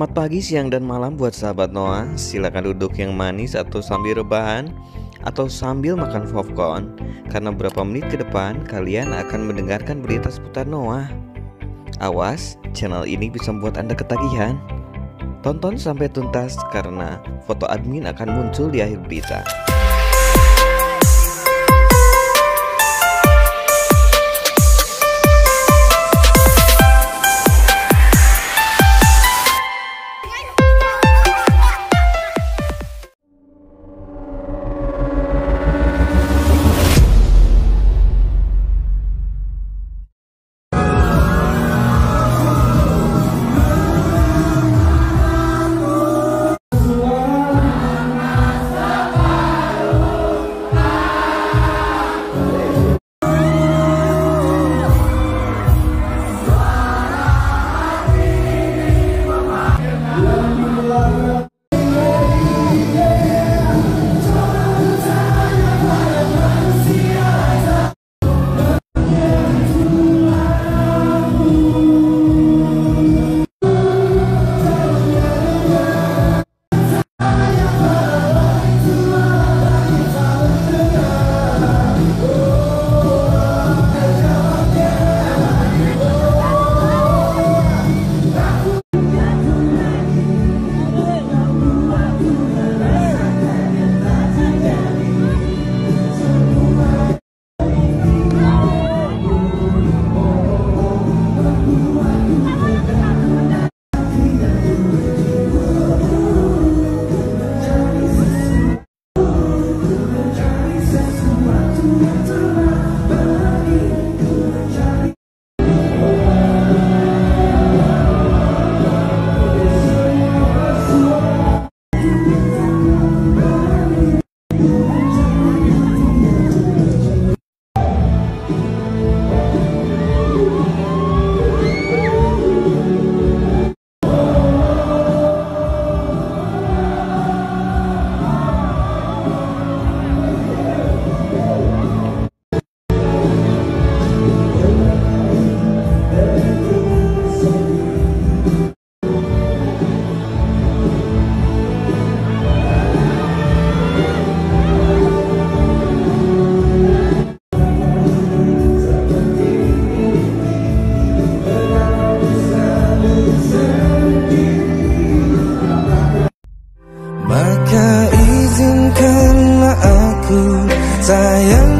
Selamat pagi, siang, dan malam buat sahabat Noah. Silakan duduk yang manis atau sambil rebahan atau sambil makan popcorn, karena beberapa menit ke depan kalian akan mendengarkan berita seputar Noah. Awas, channel ini bisa membuat Anda ketagihan. Tonton sampai tuntas karena foto admin akan muncul di akhir berita. Maka izinkanlah aku sayang